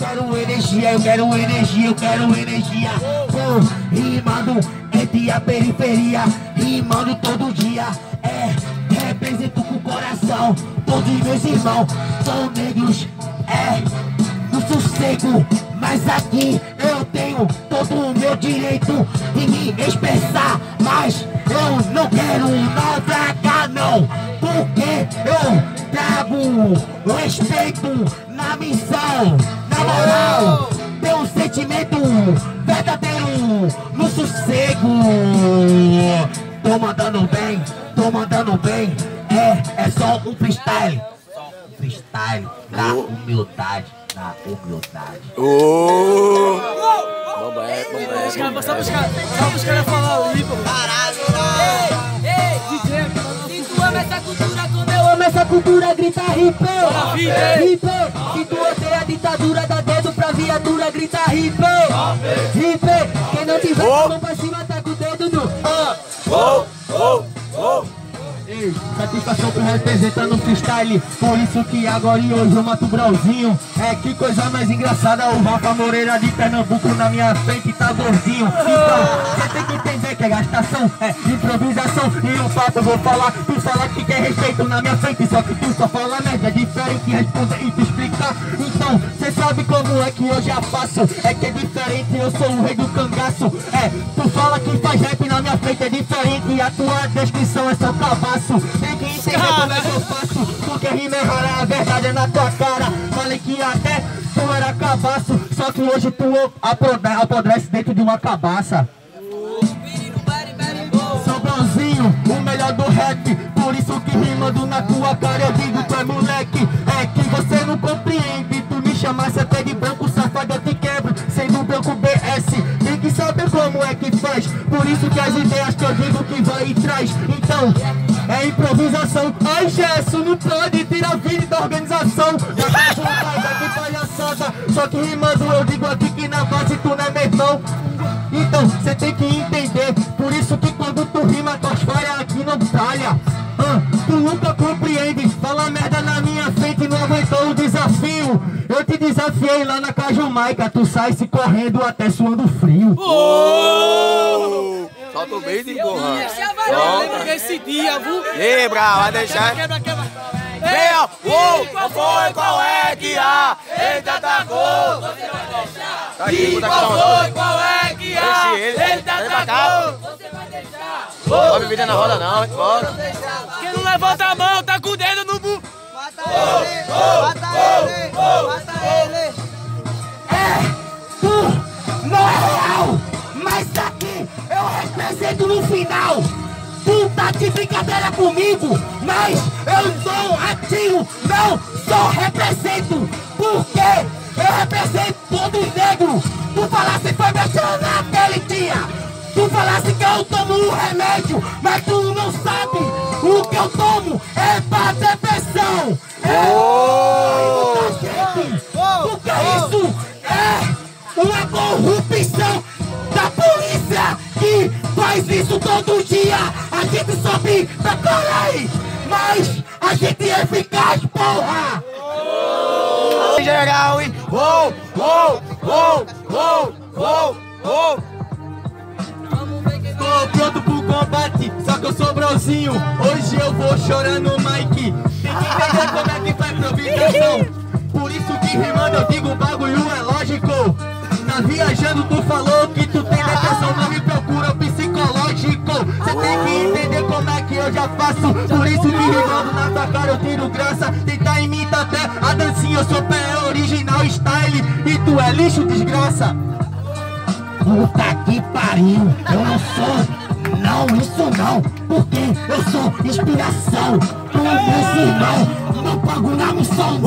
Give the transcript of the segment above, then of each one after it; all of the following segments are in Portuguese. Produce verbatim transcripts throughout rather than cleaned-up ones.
quero energia, eu quero energia, eu quero energia. Pô, rimando entre a periferia, rimando todo dia. É, represento com o coração, todos meus irmãos são negros. É, no sossego, mas aqui eu tenho todo o meu direito de me expressar. Mas eu não quero naufragar não, porque eu trago respeito na missão. Na moral, tem um sentimento verdadeiro no sossego. Tô mandando bem, tô mandando bem. É, é só um freestyle. Um freestyle na humildade. Na humildade. Oh! Bombé, bombé. Os caras, sabe os caras, sabe os caras falar ali, pô? Caralho! Ei, ei, D J, se tu ama essa cultura, como eu amo essa cultura, grita hip, hip. Se tu odeia a ditadura, dá dedo pra viatura, grita hip, hip. Quem não tiver a mão pra cima, tá com o dedo no ah. Oh, oh, oh. Ei, satisfação por representar no freestyle. Por isso que agora e hoje eu mato o Brauzinho. É, que coisa mais engraçada. O Rafa Moreira de Pernambuco na minha frente tá gordinho. Então, você tem que entender que é gastação, é improvisação. E um papo eu vou falar, tu fala que quer respeito na minha frente, só que tu só fala merda, é diferente responder e te explicar. Então, cê sabe como é que eu já faço. É que é diferente, eu sou o rei do cangaço. É, tu fala que faz rap na minha frente, é diferente. E a tua descrição é só cabaço. Tem que entender como é que eu faço, porque rima é rara, a verdade é na tua cara. Falei que até tu era cabaço, só que hoje tu apodrece dentro de uma cabaça. Sou Brauzinho, o melhor do rap, por isso que rimando na tua cara eu digo tu é moleque. É que você não compreende, tu me chamasse até de branco safado eu te quebro, sendo branco B S. Tem que saber como é que faz, por isso que as ideias que eu digo que vai e traz. Então, é improvisação. Ai, Gesso, não pode tirar vídeo da organização. Já tá vontade, que palhaçada. Só que rimando eu digo aqui que na base tu não é meu irmão. Então, cê tem que entender. Por isso que quando tu rima, tuas falhas aqui não talha. Ah, tu nunca compreende. Fala merda na minha frente, não aguentou o desafio. Eu te desafiei lá na Cajumaica. Tu sai se correndo até suando frio. Oh! Solta o beat, porra. Lembra esse dia, viu? Lembra, vai deixar. Quebra, quebra. Vem, ó. Uou, qual foi, qual é que há? Eita, atacou. Você vai deixar. Tá aqui, E qual foi, qual é que há? Deixa ele. Eita, Vem pra cá. atacou. Você vai deixar. Não vai bebida na roda, não. Bora. Quem não levanta a mão, tá com o dedo no bu. Mata ele, mata ele, mata ele. É, tu não é real, mas aqui eu represento no final. Tu tá de brincadeira comigo, mas eu sou ativo, não só represento. Porque eu represento todo negro. Tu falasse foi mexendo naquele dia. Tu falasse que eu tomo um remédio, mas tu não sabe. O que eu tomo é pra depressão. É oh! muita gente. Porque isso é uma corrupção da polícia que faz isso todo dia. A gente sobe pra correr, mas a gente é eficaz, porra. Em geral, e uou, uou, uou, uou, uou, uou. Tô pronto pro combate, só que eu sou Brauzinho. Hoje eu vou chorar no mic. Tem que entender como é que faz improvisação. Por isso que rimando eu digo o bagulho é lógico. Tá viajando, tu falou que tu tem depressão, não me procura psicológico. Cê tem que entender como é que eu já faço. Por isso que rimando na tua cara eu tiro graça. Tentar imitar até a dancinha, eu sou pé original style. E tu é lixo, desgraça. Puta que pariu, eu não sou, não, isso não, porque eu sou inspiração para meus irmãos, não pago na missão.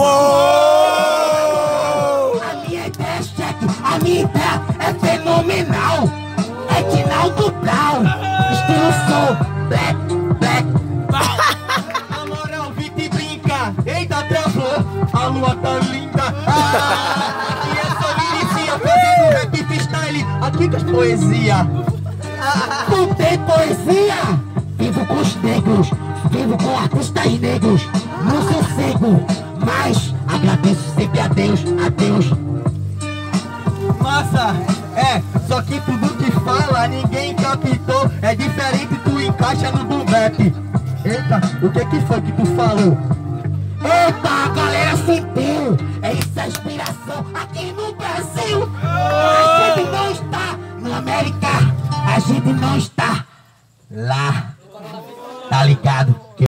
A minha ideia é cheque, a minha ideia é fenomenal, é Dinaldo Brown, estilo soul, black, black. Na moral, Vitor brinca, eita travou, a lua tá linda. Ah, e essa milicia fazendo rap freestyle, aqui com as poesia. Tu tem poesia? Vivo com os negros, vivo com artistas negros, no sossego. Mas agradeço sempre a Deus, a Deus. massa. É, só que tudo que fala ninguém captou. É diferente, tu encaixa no do rap. Eita, o que que foi que tu falou? Eita, a galera sentiu. É isso a inspiração aqui no Brasil. A gente não está na América. A gente não está lá.